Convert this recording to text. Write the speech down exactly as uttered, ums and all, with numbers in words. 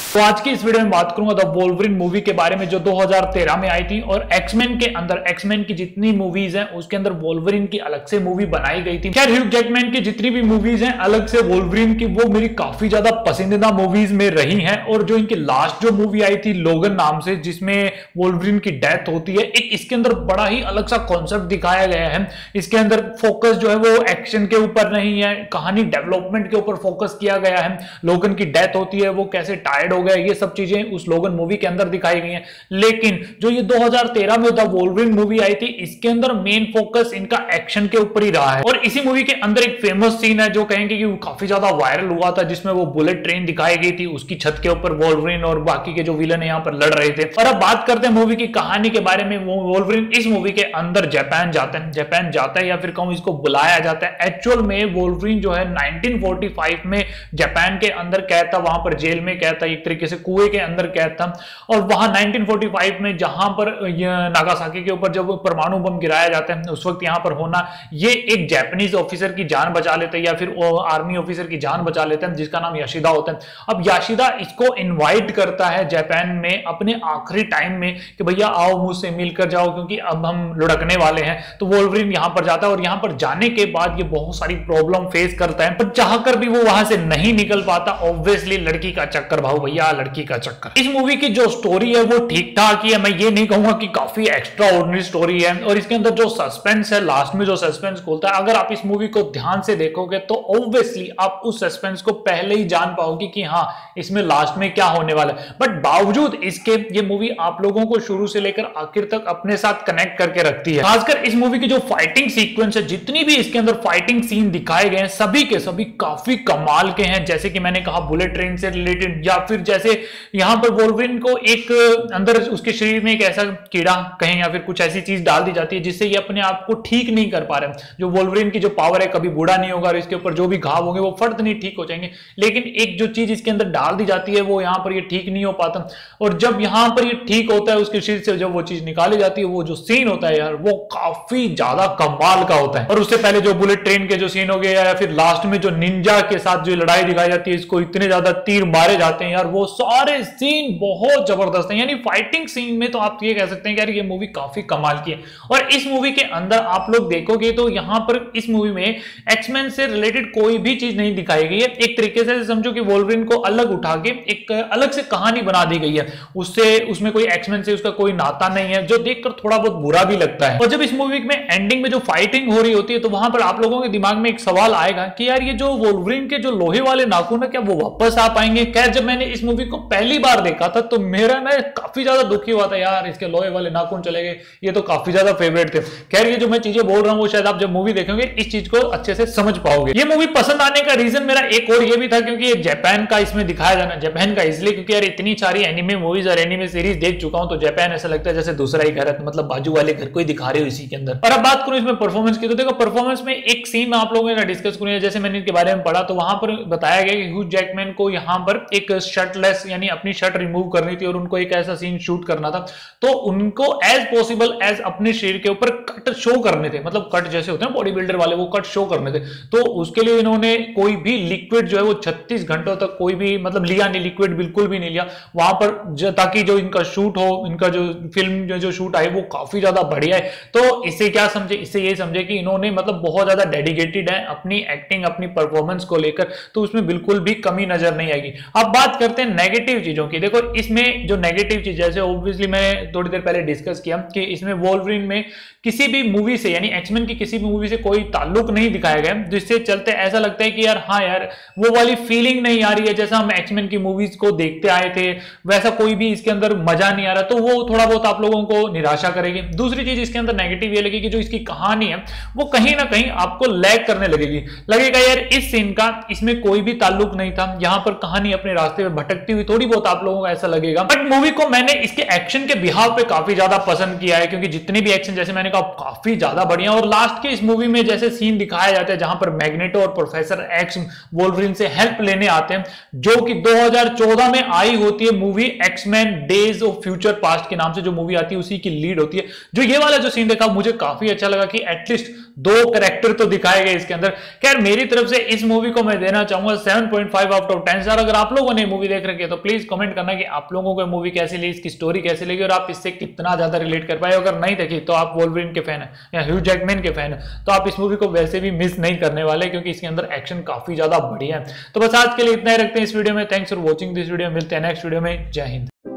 तो आज की इस वीडियो में बात करूंगा द वोल्वरिन मूवी के बारे में जो दो हज़ार तेरह में आई थी और एक्समैन के अंदर एक्समैन की जितनी मूवीज हैं उसके अंदर वोल्वरिन की अलग से मूवी बनाई गई थी। खैर ह्यू जैकमैन की जितनी भी मूवीज हैं अलग से वोल्वरिन की वो मेरी काफी ज्यादा पसंदीदा मूवीज में रही हैं। और जो इनकी लास्ट जो मूवी आई थी लोगन नाम से जिसमें वोल्वरिन की डेथ होती है, एक इसके अंदर बड़ा ही अलग सा कॉन्सेप्ट दिखाया गया है। इसके अंदर फोकस जो है वो एक्शन के ऊपर नहीं है, कहानी डेवलपमेंट के ऊपर फोकस किया गया है। लोगन की डेथ होती है, वो कैसे टायर्ड हो गया, ये सब चीजें उस लोगन मूवी के अंदर दिखाई गई हैं। लेकिन जो ये दो हज़ार तेरह में द वोल्वरिन मूवी आई थी इसके अंदर मेन फोकस इनका एक्शन के ऊपर ही रहा है। और इसी मूवी के अंदर एक फेमस सीन है जो कहेंगे कि काफी ज्यादा वायरल हुआ था, जिसमें वो बुलेट ट्रेन दिखाई गई थी, उसकी छत के ऊपर वोल्वरिन और बाकी के जो विलन है यहाँ पर लड़ रहे थे। और अब बात करते हैं मूवी की कहानी के बारे में। वो वोल्वरिन इस मूवी के अंदर जापान जाता है जापान जाता है या फिर कहूं इसको बुलाया जाता है। एक्चुअल में वोल्वरिन जो है नाइनटीन फोर्टी फाइव में जापान के अंदर कैद था, वहां पर जेल में कैद था, एक तरीके से कुएं के अंदर कैद था। और वहां नाइनटीन फोर्टी फाइव में जहां पर नागासाकी के ऊपर जब परमाणु बम गिराया जाता है उस वक्त यहां पर होना ये एक जापानीज ऑफिसर की जान बचा लेते हैं या फिर आर्मी ऑफिसर की जान बचा लेते हैं जिसका नाम याशिदा होता है। अब याशिदा इसको इनवाइट करता है जापान में अपने आखिरी टाइम में कि भैया आओ मुझसे मिलकर जाओ क्योंकि अब हम लुढ़कने वाले हैं। तो वोल्वरिन यहां पर जाता है और यहां पर जाने के बाद ये बहुत सारी प्रॉब्लम फेस करता है, पर चाहकर भी वो वहां से नहीं निकल पाता। ऑब्वियसली लड़की का चक्कर भाव भैया, लड़की का चक्कर। इस मूवी की जो स्टोरी है वो ठीक ठाक ही है, मैं ये नहीं कहूंगा कि काफी एक्स्ट्रा ऑर्डिनरी स्टोरी है। और इसके अंदर जो सस्पेंस है, लास्ट में जो सस्पेंस खोलता है, अगर आप इस मूवी को ध्यान से देखोगे तो ऑब्वियसली आप उस सस्पेंस को पहले ही जान पाओगे कि हाँ इसमें लास्ट में क्या होने वाला है। बट बावजूद इसके ये मूवी आप लोगों को शुरू से लेकर आखिर तक अपने साथ कनेक्ट करके रखती है। खासकर इस मूवी की जो फाइटिंग सीक्वेंस है, जितनी भी इसके अंदर फाइटिंग सीन दिखाए गए हैं सभी के सभी काफी कमाल के हैं। जैसे कि मैंने कहा बुलेट ट्रेन से रिलेटेड, या फिर जैसे यहां पर वोल्वरिन को एक अंदर उसके शरीर में एक ऐसा कीड़ा कहें या फिर कुछ ऐसी चीज डाल दी जाती है जिससे ये अपने आप को ठीक नहीं कर पा रहे हैं। जो वोल्वरिन की जो पावर है कभी बूढ़ा नहीं होगा और इसके ऊपर जो भी घाव होंगे वो फर्द नहीं ठीक हो जाएंगे, लेकिन एक जो चीज इसके अंदर डाल दी जाती है वो यहां पर ये ठीक नहीं हो पाता। और जब यहां पर ये ठीक होता है उसके शरीर से जब वो चीज निकाली जाती है, वो जो सीन होता है यार वो काफी ज्यादा कमाल का होता है। और उससे पहले जो बुलेट ट्रेन के जो सीन हो गए या फिर लास्ट में जो निंजा के साथ जो लड़ाई दिखाई जाती है, इसको इतने ज्यादा तीर मारे जाते हैं यार, वो सारे सीन बहुत जबरदस्त है। यानी फाइटिंग सीन में तो आप ये कह सकते हैं कि यार ये मूवी काफी कमाल की है। और इस मूवी के अंदर आप लोग देखोगे तो यहां पर इस मूवी में एक्समैन से रिलेटेड कोई भी चीज नहीं दिखाई गई है। एक तरीके से समझो कि वोल्वरिन को अलग उठा के एक अलग से कहानी बना दी गई है, उससे उसमें कोई एक्समैन से उसका कोई नाता नहीं है, जो देखकर थोड़ा बहुत बुरा भी लगता है। और जब इस मूवी में एंडिंग में जो फाइटिंग हो रही होती है तो वहां पर आप लोगों के दिमाग में एक सवाल आएगा कि यार ये जो वोल्वरिन के जो लोहे वाले नाखून है क्या वो वापस आ पाएंगे। खैर जब मैंने इस मूवी को पहली बार देखा था तो मेरा ना काफी ज्यादा दुखी हुआ था, यार इसके लोहे वाले नाखून चले गए, ये तो काफी ज्यादा फेवरेट थे। खैर ये जो मैं चीजें बोल रहा हूं वो शायद आप जब मूवी देखेंगे इस चीज को अच्छे से समझ पाओगे। ये मूवी पसंद आने का रीजन मेरा एक और ये भी था क्योंकि ये जापान का इसमें दिखाया जाना, जापान का इसलिए क्योंकि यार इतनी सारी एनिमे मूवीज और एनिमे सीरीज देख चुका हूं तो जापान ऐसा लगता है जैसे दूसरा ही घर है, मतलब बाजू वाले घर को ही दिखा रहे हो इसी के अंदर। और अब बात करूं इसमें परफॉर्मेंस की तो देखो परफॉर्मेंस में एक सीन आप लोगों ने डिस्कस करूं, जैसे मैंने इनके बारे में पढ़ा तो वहां पर बताया गया कि ह्यू जैकमैन को यहां पर एक शर्टलेस यानी अपनी शर्ट रिमूव करनी थी और उनको एक ऐसा सीन शूट करना था, तो उनको एज पॉसिबल एज अपने शरीर के ऊपर कट शो करने थे, मतलब कट जैसे होते हैं बॉडी बिल्डर वाले वो कट शो करने थे। तो उसके लिए इन्होंने कोई भी लिक्विड जो है वो छत्तीस घंटों तक कोई भी मतलब लिया नहीं, लिक्विड बिल्कुल भी नहीं लिया वहां पर, ताकि जो इनका शूट हो, इनका जो फिल्म जो, जो शूट आई वो काफी ज्यादा बढ़िया है। तो इससे क्या समझे, इससे ये समझे कि इन्होंने मतलब बहुत ज्यादा डेडिकेटेड है अपनी एक्टिंग अपनी परफॉर्मेंस को लेकर, तो उसमें बिल्कुल भी कमी नजर नहीं आएगी। अब बात करते हैं नेगेटिव चीजों की। देखो इसमें जो नेगेटिव चीज जैसे ऑब्वियसली मैं थोड़ी देर पहले डिस्कस किया कि इसमें वोल्वरिन में किसी भी मूवी से यानी एक्समैन की किसी भी मूवी से कोई ताल्लुक नहीं दिखाया गया, जिससे चलते ऐसा लगता है कि यार हाँ यार वो वाली फीलिंग नहीं आ रही है जैसा हम एक्समैन की मूवीज को देखते आए थे, वैसा कोई भी इसके अंदर मजा नहीं आ रहा, तो वो थोड़ा बहुत आप लोगों को निराशा करेगी। दूसरी चीज इसके अंदर नेगेटिव ये लगेगी, जो इसकी कहानी है वो कहीं ना कहीं आपको लैग करने लगेगी, लगेगा यार इस सीन का इसमें कोई भी ताल्लुक नहीं था, यहां पर कहानी अपने रास्ते में भटकती हुई थोड़ी बहुत आप लोगों को ऐसा लगेगा। बट मूवी को मैंने इसके एक्शन के बिहाव पे काफी ज्यादा पसंद किया है, क्योंकि जितने भी एक्शन जैसे मैंने कहा काफी ज्यादा बढ़िया। और लास्ट के इस मूवी में जैसे सीन दिखाया जाता है जहां पर मैग्नेटो और प्रोफेसर एक्स वोल्वरिन से हेल्प लेने आते हैं, जो कि दो हज़ार चौदह में आई होती है movie X Men days of future past के नाम से जो मूवी आती है उसी की लीड होती है। जो ये वाला जो सीन देखा मुझे काफी अच्छा लगा कि एटलीस्ट दो कैरेक्टर तो दिखाए गए इसके अंदर। खैर मेरी तरफ से इस मूवी को मैं देना चाहूंगा seven point five out of ten star. अगर आप लोगों ने मूवी देख रखी है तो प्लीज कमेंट करना कि आप लोगों को मूवी कैसी लगी, इसकी स्टोरी कैसी लगी और आप इससे कितना ज्यादा रिलेट कर पाए। अगर नहीं देखी तो आप वोल्वरिन के फैन है या ह्यू जैकमैन के फैन है तो आप इस मूवी को वैसे भी मिस नहीं करने वाले, क्योंकि इसके अंदर एक्शन काफी ज्यादा बढ़िया है। तो बस आज के लिए इतना ही रखते हैं इस वीडियो में। Thanks for watching this video. मिलते हैं नेक्स्ट वीडियो में। जय हिंद।